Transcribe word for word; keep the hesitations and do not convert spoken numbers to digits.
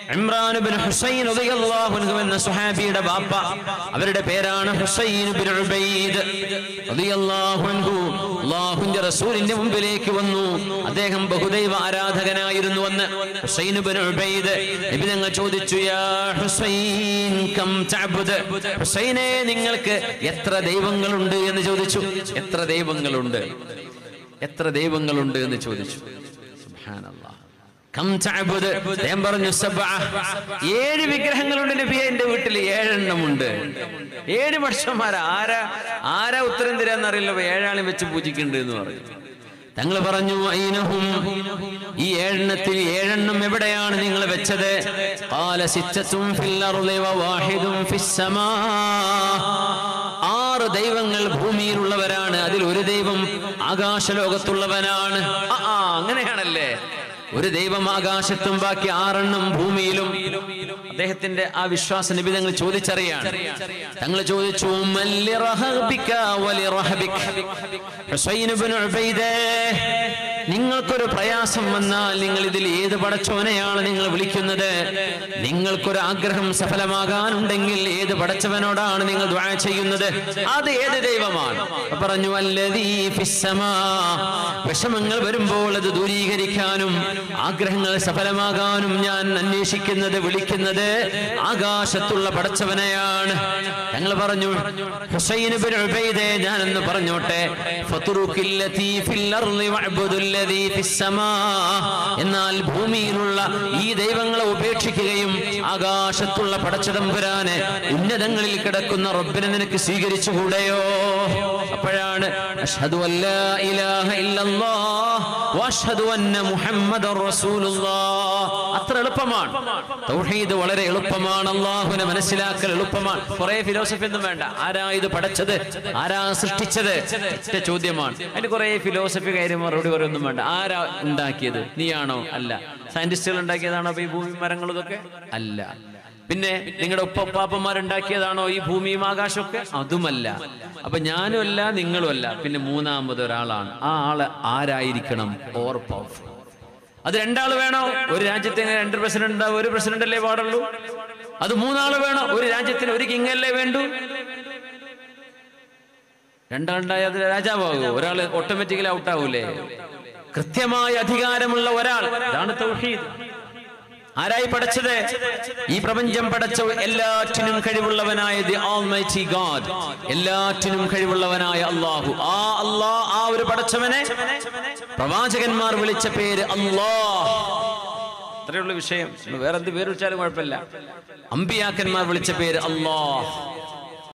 ഇമ്രാൻ ഇബ്നു ഹുസൈൻ റളിയല്ലാഹു അൻഹു എന്ന സ്വഹാബിയുടെ ബാപ്പ, അവരുടെ പേരാണ് ഹുസൈൻ ഇബ്നു ഉബൈദ് റളിയല്ലാഹു അൻഹു. അല്ലാഹുവിന്റെ റസൂലിന്റെ മുമ്പിലേക്ക് വന്നു. അദ്ദേഹം ബഹുദൈവ ആരാധകനായിരുന്നു എന്ന്. ഹുസൈൻ ഇബ്നു ഉബൈദ് നബി തങ്ങൾ ചോദിച്ചു, യാ ഹുസൈൻ കം തഅബുദ്, ഹുസൈനെ നിങ്ങൾക്ക് എത്ര ദൈവങ്ങളുണ്ട് എന്ന് ചോദിച്ചു. എത്ര ദൈവങ്ങളുണ്ട് എത്ര ദൈവങ്ങളുണ്ട് എന്ന് ചോദിച്ചു. സുബ്ഹാനല്ലാഹ്. കം തഅബുദ്, ഞാൻ പറഞ്ഞു സബ്അ, ഏഴ് വിഗ്രഹങ്ങളുണ്ട് നബിയെ എന്റെ വീട്ടിൽ, ഏഴെണ്ണമുണ്ട്. ഏഴ് പക്ഷന്മാർ. ആരാ ആരാ ഉത്തരം തരാന്നറിയില്ല, ഏഴാളെ വെച്ച് പൂജിക്കുന്നുണ്ട് എന്ന് പറഞ്ഞു. തങ്ങൾ പറഞ്ഞു, ഐനഹും, ഈ ഏഴെണ്ണത്തിൽ ഏഴെണ്ണം എവിടെയാണ് നിങ്ങൾ വെച്ചത്? ഖാല സിത്തത്തുൻ ഫിൽ അർളി വവാഹിദുൻ ഫിസ് സമാ, ആറ് ദൈവങ്ങൾ ഭൂമിയിലുള്ളവരാണ്, അതിൽ ഒരു ദൈവം ആകാശലോകത്തുള്ളവനാണ്. ആ അങ്ങനെയാണല്ലേ, ഒരു ദൈവം ആകാശത്തും ബാക്കി ആറെണ്ണം ഭൂമിയിലും. അദ്ദേഹത്തിന്റെ ആ വിശ്വാസ നബി തങ്ങൾ ചോദിച്ചറിയാണ്. തങ്ങൾ ചോദിച്ചു, മല്ലി റഹബിക വലി റഹബിക, ഹുസൈൻ ഇബ്നു ഉബൈദേ, നിങ്ങൾക്കൊരു പ്രയാസം വന്നാൽ നിങ്ങൾ ഇതിൽ ഏത് പടച്ചവനെയാണ് നിങ്ങൾ വിളിക്കുന്നത്? നിങ്ങൾക്കൊരു ആഗ്രഹം സഫലമാകാനുണ്ടെങ്കിൽ ഏത് പടച്ചവനോടാണ് നിങ്ങൾ ദുആ ചെയ്യുന്നത്? അത് ഏത് ദൈവമാണ്? പറഞ്ഞു, അല്ലദീ ഫിസ്സമാ, വിഷമങ്ങൾ വരുമ്പോൾ അത് ദൂരീകരിക്കാനും ആഗ്രഹങ്ങൾ സഫലമാകാനും ഞാൻ അന്വേഷിക്കുന്നത്, വിളിക്കുന്നത് ആകാശത്തുള്ള പടച്ചവനെയാണ്. ഞങ്ങൾ പറഞ്ഞു, ഹുസൈൻ ഇബ്നു ഉബൈദേ, ഞാനെന്ന് പറഞ്ഞോട്ടെ, ഫതുറുകില്ലതീ ഫിൽ അർളി വഅബ്ദുല്ലദീ ഫിസ്സമാ, എന്നാൽ ഭൂമിയിലുള്ള ഈ ദൈവങ്ങളെ ഉപേക്ഷിക്കുകയും ആകാശത്തുള്ള പടച്ചതമ്പുരാനെ, ഉന്നതങ്ങളിൽ കിടക്കുന്ന റബ്ബിനെ നിനക്ക് സ്വീകരിച്ചുകൂടെയോ? അപ്പോഴാണ് അഷ്ഹദു അല്ലാ ഇലാഹ ഇല്ലല്ലാഹ് വഅഷ്ഹദു അന്ന മുഹമ്മദർ റസൂലുള്ളാഹ്. അത്ര എളുപ്പമാണ് തൗഹീദ്, വളരെ എളുപ്പമാണ്. അല്ലാഹുവിനെ മനസ്സിലാക്കൽ എളുപ്പമാണ്. കുറെ ഫിലോസഫി ഒന്നും വേണ്ട. ആരാ ഇത് പഠിച്ചത്? ആരാ സൃഷ്ടിച്ചത്? ഒറ്റ ചോദ്യമാണ്. അതിന് കുറെ ഫിലോസഫി കാര്യം മറുപടി പറയൊന്നും വേണ്ട. ആരാ ഉണ്ടാക്കിയത്? നീയാണോ? അല്ല. സയന്റിസ്റ്റുകൾ ഉണ്ടാക്കിയതാണോ ഈ ഭൂമി മരങ്ങളും ഇതൊക്കെ? അല്ല. പിന്നെ നിങ്ങളുടെ ഉപ്പപ്പാപ്പന്മാരുണ്ടാക്കിയതാണോ ഈ ഭൂമിയും ആകാശമൊക്കെ? അതുമല്ല. അപ്പൊ ഞാനും അല്ല, നിങ്ങളും അല്ല. പിന്നെ മൂന്നാമത് ഒരാളാണ്. ആ ആള് ആരായിരിക്കണം? Or powerful. അത് രണ്ടാള് വേണോ? ഒരു രാജ്യത്തിന് രണ്ട് പ്രസിഡന്റ് ഉണ്ടാവും, ഒരു പ്രസിഡന്റ് അല്ലേ പാടുള്ളൂ. അത് മൂന്നാള് വേണോ? ഒരു രാജ്യത്തിന് ഒരു കിങ് അല്ലേ വേണ്ടു? രണ്ടാളുണ്ടായ അത് രാജാവാകൂ. ഒരാള് ഓട്ടോമാറ്റിക്കലി ഔട്ടാവൂലേ? കൃത്യമായ അധികാരമുള്ള ഒരാൾ. ഇതാണ് തൗഹീദ്. ആരായി പഠിച്ചത്? ഈ പ്രപഞ്ചം പഠിച്ച എല്ലാറ്റിനും കഴിവുള്ളവനായ ദി ഓൾമൈറ്റി ഗോഡ്, എല്ലാറ്റിനും കഴിവുള്ളവനായ അല്ലാഹു. ആ അല്ലാഹ്, ആ ഒരു പഠിച്ചവനെ പ്രവാചകന്മാർ വിളിച്ച പേര് അല്ലാഹ്. അത്രയുള്ള വിഷയം. വേറെന്ത് പേര് വിളിച്ചാലും കുഴപ്പമില്ല. അമ്പിയാക്കന്മാർ വിളിച്ച പേര് അല്ലാഹ്.